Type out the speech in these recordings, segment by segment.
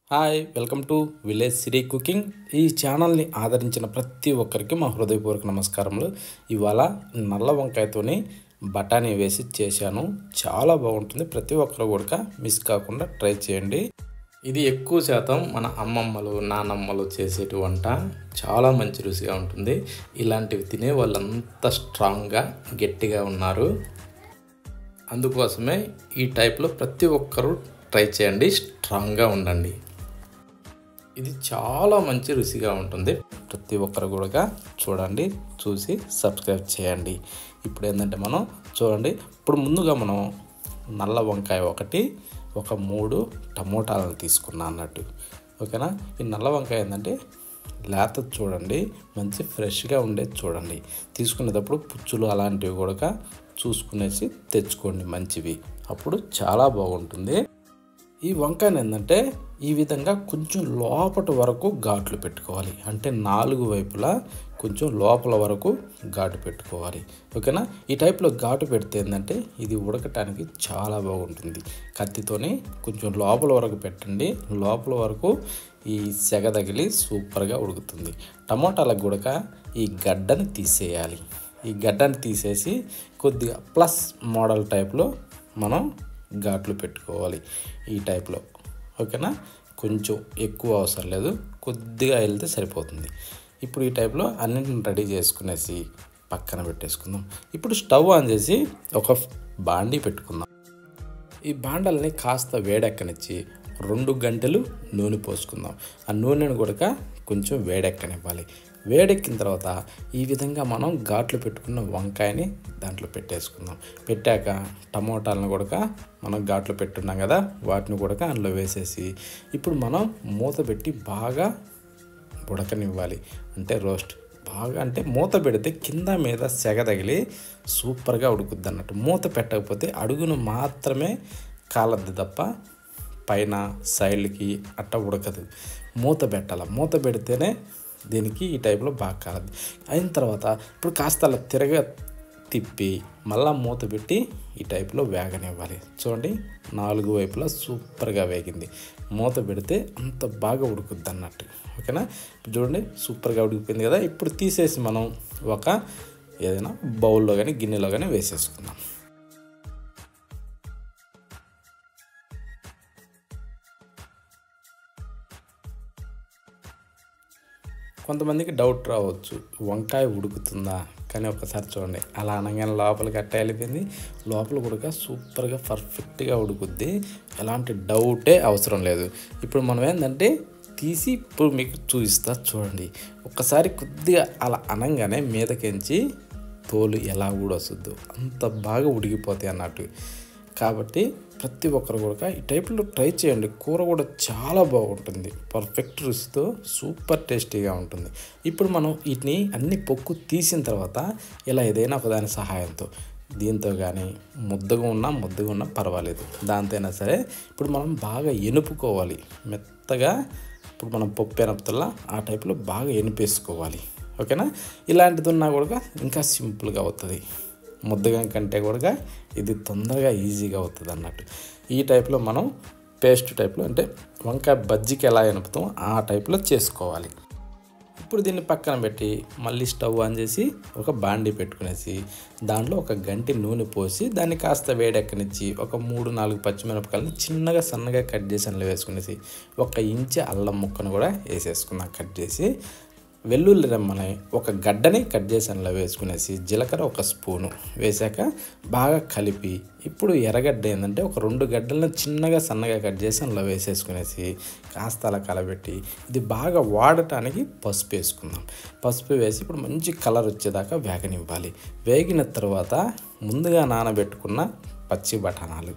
Hi welcome to village city cooking. ఈ ఛానల్ని ఆదరించిన ప్రతి ఒక్కరికి మా హృదయపూర్వక నమస్కారములు. ఇవాళ నల్ల వంకాయతోని బఠానీ వేసి చేశాను. చాలా బాగుంటుంది. ప్రతి ఒక్కరు కూడా మిస్ కాకుండా ట్రై చేయండి. ఇది ఎక్కువ శాతం మన అమ్మమ్మలు నానమ్మలు చేసేటి వంట. చాలా మంచి రుచిగా ఉంటుంది. ఇలాంటివి తినే వాళ్ళంతా స్ట్రాంగ్గా గట్టిగా ఉన్నారు. అందుకోసమే ఈ టైప్లో ప్రతి ఒక్కరూ ట్రై చేయండి. స్ట్రాంగ్గా ఉండండి. ఇది చాలా మంచి రుచిగా ఉంటుంది. ప్రతి ఒక్కరు కూడా చూడండి, చూసి సబ్స్క్రైబ్ చేయండి. ఇప్పుడు ఏంటంటే మనం చూడండి, ఇప్పుడు ముందుగా మనం నల్ల వంకాయ ఒక 3 టమోటాలను తీసుకున్నా అన్నట్టు. ఓకేనా. ఈ నల్ల వంకాయ ఏంటంటే లేత చూడండి, మంచి ఫ్రెష్గా ఉండేది చూడండి. తీసుకునేటప్పుడు పుచ్చులు అలాంటివి కూడా చూసుకునేసి తెచ్చుకోండి మంచివి. అప్పుడు చాలా బాగుంటుంది. ఈ వంకాయను ఏంటంటే ఈ విధంగా కొంచెం లోపటి వరకు ఘాట్లు పెట్టుకోవాలి. అంటే 4 వైపులా కొంచెం లోపల వరకు ఘాటు పెట్టుకోవాలి. ఓకేనా. ఈ టైప్లో ఘాటు పెడితే ఏంటంటే ఇది ఉడకటానికి చాలా బాగుంటుంది. కత్తితోని కొంచెం లోపల వరకు పెట్టండి. లోపల వరకు ఈ సెగ తగిలి సూపర్గా ఉడుకుతుంది. టమోటాలకు కూడా ఈ గడ్డని తీసేయాలి. ఈ గడ్డని తీసేసి కొద్దిగా ప్లస్ మోడల్ టైప్లో మనం ఘాట్లు పెట్టుకోవాలి ఈ టైప్లో. ఓకేనా. కొంచెం ఎక్కువ అవసరం లేదు, కొద్దిగా వెళ్తే సరిపోతుంది. ఇప్పుడు ఈ టైప్లో అన్నింటిని రెడీ చేసుకునేసి పక్కన పెట్టేసుకుందాం. ఇప్పుడు స్టవ్ ఆన్ చేసి ఒక బాండీ పెట్టుకుందాం. ఈ బాండల్ని కాస్త వేడెక్కనిచ్చి 2 గంటలు నూనె పోసుకుందాం. ఆ నూనెను కూడా కొంచెం వేడెక్కనివ్వాలి. వేడెక్కిన తర్వాత ఈ విధంగా మనం ఘాట్లు పెట్టుకున్న వంకాయని దాంట్లో పెట్టేసుకుందాం. పెట్టాక టమోటాలను కూడా మనం ఘాట్లు పెట్టున్నాం కదా, వాటిని కూడా అందులో వేసేసి ఇప్పుడు మనం మూత పెట్టి బాగా ఉడకనివ్వాలి. అంటే రోస్ట్ బాగా, అంటే మూత పెడితే కింద మీద సెగ తగిలి సూపర్గా ఉడుకుద్ది అన్నట్టు. మూత పెట్టకపోతే అడుగును మాత్రమే కాలద్ది తప్ప పైన సైడ్కి అట్ట ఉడకదు. మూత పెట్టాలి. మూత పెడితేనే దీనికి ఈ టైప్లో బాగా కాలద్ది. అయిన తర్వాత ఇప్పుడు కాస్త అలా తిప్పి మళ్ళీ మూత పెట్టి ఈ టైప్లో వేగనివ్వాలి. చూడండి, 4 వైపులా సూపర్గా వేగింది. మూత పెడితే అంత బాగా ఉడుకుద్ది అన్నట్టు. ఓకేనా. చూడండి, సూపర్గా ఉడికిపోయింది కదా. ఇప్పుడు తీసేసి మనం ఒక ఏదైనా బౌల్లో కానీ గిన్నెలో కానీ వేసేసుకుందాం. కొంతమందికి డౌట్ రావచ్చు, వంకాయ ఉడుకుతుందా కానీ. ఒకసారి చూడండి, అలా అనగానే లోపలికి అట్ట వెళ్ళిపోయింది. లోపల కూడా సూపర్గా పర్ఫెక్ట్గా ఉడుకుద్ది. ఎలాంటి డౌటే అవసరం లేదు. ఇప్పుడు మనం ఏంటంటే తీసి ఇప్పుడు మీకు చూపిస్తా చూడండి. ఒక్కసారి కొద్దిగా అలా అనగానే మీదకించి తోలు ఎలా ఊడొస్తుందో అంత బాగా ఉడికిపోతాయి అన్నట్టు. కాబట్టి ప్రతి ఒక్కరు కూడా ఈ టైప్లో ట్రై చేయండి. కూర కూడా చాలా బాగుంటుంది. పర్ఫెక్ట్ రుచితో సూపర్ టేస్టీగా ఉంటుంది. ఇప్పుడు మనం వీటిని అన్ని పొక్కు తీసిన తర్వాత ఇలా ఏదైనా ఒకదాని సహాయంతో, దీంతో కానీ ముద్దగా ఉన్నా పర్వాలేదు, దాంతో అయినా సరే ఇప్పుడు మనం బాగా ఎనుపుకోవాలి మెత్తగా. ఇప్పుడు మనం పప్పు ఎనపుతల్లా ఆ టైప్లో బాగా ఎనిపేసుకోవాలి. ఓకేనా. ఇలాంటిది ఉన్నా కూడా ఇంకా సింపుల్గా అవుతుంది. ముద్దగా కంటే కూడా ఇది తొందరగా ఈజీగా అవుతుంది అన్నట్టు. ఈ టైప్లో మనం పేస్ట్ టైప్లో, అంటే వంకాయ బజ్జీకి ఎలా ఎనుపుతాం ఆ టైప్లో చేసుకోవాలి. ఇప్పుడు దీన్ని పక్కన పెట్టి మళ్ళీ స్టవ్ ఆన్ చేసి ఒక బాండీ పెట్టుకునేసి దాంట్లో ఒక గంటి నూనె పోసి దాన్ని కాస్త వేడెక్కనిచ్చి ఒక 3-4 పచ్చిమిరపకాయలని చిన్నగా సన్నగా కట్ చేసి అందులో వేసుకునేసి 1 ఇంచు అల్లం ముక్కను కూడా వేసేసుకున్నాం కట్ చేసి. వెల్లుల్లి రెమ్మని ఒక గడ్డని కట్ చేసి అందులో వేసుకునేసి జీలకర్ర 1 స్పూను వేసాక బాగా కలిపి ఇప్పుడు ఎర్రగడ్డ ఏంటంటే ఒక 2 గడ్డలను చిన్నగా సన్నగా కట్ చేసి అందులో వేసేసుకునేసి కాస్త అలా కలబెట్టి ఇది బాగా వాడటానికి పసుపు వేసుకుందాం. పసుపు వేసి ఇప్పుడు మంచి కలర్ వచ్చేదాకా వేగనివ్వాలి. వేగిన తర్వాత ముందుగా నానబెట్టుకున్న పచ్చి బఠానాలు,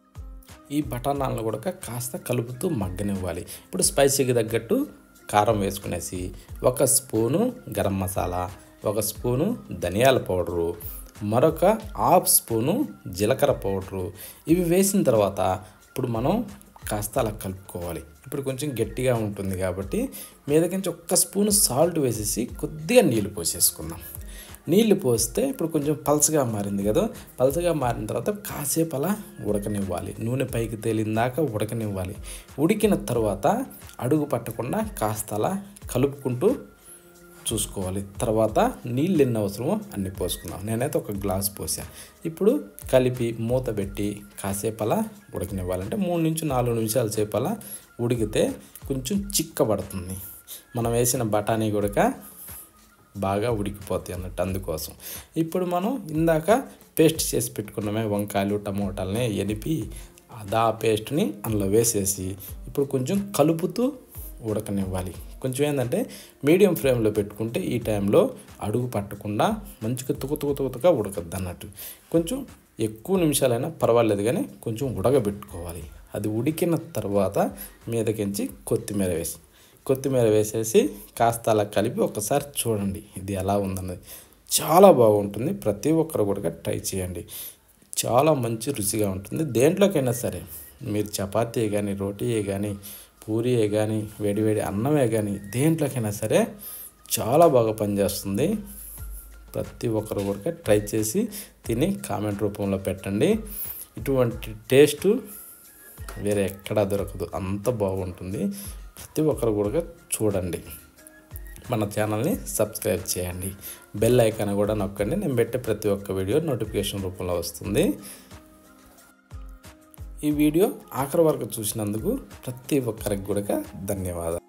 ఈ బఠానాలను కూడా కాస్త కలుపుతూ మగ్గనివ్వాలి. ఇప్పుడు స్పైసీకి తగ్గట్టు కారం వేసుకునేసి 1 స్పూను గరం మసాలా, 1 స్పూను ధనియాల పౌడరు, మరొక 1/2 స్పూను జీలకర్ర పౌడరు, ఇవి వేసిన తర్వాత ఇప్పుడు మనం కాస్త అలా కలుపుకోవాలి. ఇప్పుడు కొంచెం గట్టిగా ఉంటుంది కాబట్టి మీదకించి 1 స్పూను సాల్ట్ వేసేసి కొద్దిగా నీళ్ళు పోసేసుకుందాం. నీళ్లు పోస్తే ఇప్పుడు కొంచెం పలచగా మారింది కదా, పలచగా మారిన తర్వాత కాసేపు అలా ఉడకనివ్వాలి. నూనె పైకి తేలిందాకా ఉడకనివ్వాలి. ఉడికిన తర్వాత అడుగు పట్టకుండా కాస్త అలా కలుపుకుంటూ చూసుకోవాలి. తర్వాత నీళ్ళు ఎన్ని అవసరమో అన్ని పోసుకుందాం. నేనైతే ఒక గ్లాస్ పోసా. ఇప్పుడు కలిపి మూత పెట్టి కాసేపు అలా ఉడకనివ్వాలంటే 3 నుంచి 4 నిమిషాల సేపు అలా ఉడికితే కొంచెం చిక్కబడుతుంది. మనం వేసిన బఠానీ కూడా బాగా ఉడికిపోతాయి అన్నట్టు. అందుకోసం ఇప్పుడు మనం ఇందాక పేస్ట్ చేసి పెట్టుకున్నామే వంకాయలు టమోటాలని ఎనిపి ఆ పేస్ట్ని అందులో వేసేసి ఇప్పుడు కొంచెం కలుపుతూ ఉడకనివ్వాలి. కొంచెం ఏంటంటే మీడియం ఫ్లేమ్లో పెట్టుకుంటే ఈ టైంలో అడుగు పట్టకుండా మంచిగా తుకతుకగా ఉడకద్దు అన్నట్టు. కొంచెం ఎక్కువ నిమిషాలైనా పర్వాలేదు కానీ కొంచెం ఉడకబెట్టుకోవాలి. అది ఉడికిన తర్వాత మీదకించి కొత్తిమీర వేసేసి కాస్త అలా కలిపి ఒకసారి చూడండి ఇది ఎలా ఉందన్నది. చాలా బాగుంటుంది. ప్రతి ఒక్కరు కూడా ట్రై చేయండి. చాలా మంచి రుచిగా ఉంటుంది. దేంట్లోకైనా సరే మీరు చపాతీ కానీ రోటీయే కానీ పూరియే కానీ వేడివేడి అన్నమే కానీ దేంట్లోకైనా సరే చాలా బాగా పనిచేస్తుంది. ప్రతి ఒక్కరు కూడా ట్రై చేసి తిని కామెంట్ రూపంలో పెట్టండి. ఇటువంటి టేస్టు వేరే ఎక్కడా దొరకదు, అంత బాగుంటుంది. ప్రతి ఒక్కరు కూడా చూడండి. మన ఛానల్ని సబ్స్క్రైబ్ చేయండి. బెల్ ఐకాన్ కూడా నొక్కండి. నేను పెట్టే ప్రతి ఒక్క వీడియో నోటిఫికేషన్ రూపంలో వస్తుంది. ఈ వీడియో ఆఖరి వరకు చూసినందుకు ప్రతి ఒక్కరికి కూడా ధన్యవాదాలు.